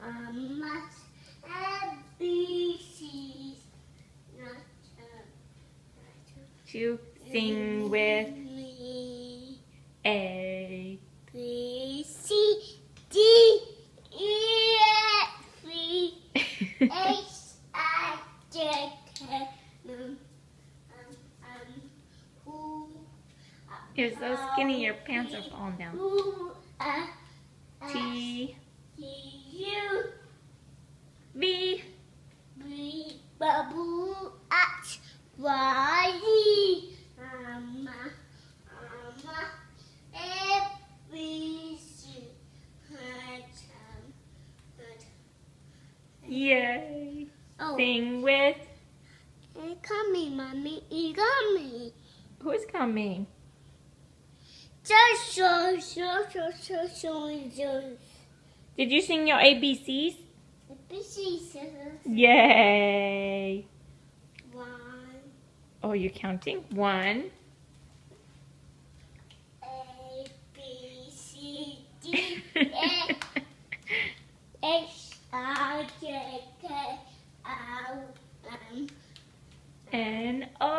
ABCs. To sing with me. A. B, C, D, E, F, H, I, J, K, who, You're so skinny, your pants are falling down. T, U, V, B, W, X, Y, Z, A, B, C, yay. Oh, Sing with, it's coming, Mommy. It's coming. who's coming? Just so. Did you sing your ABCs? ABC. Yay. 1. Oh, you're counting? 1. A, B, C, D, E, H, I, J, K, L, M, N, O.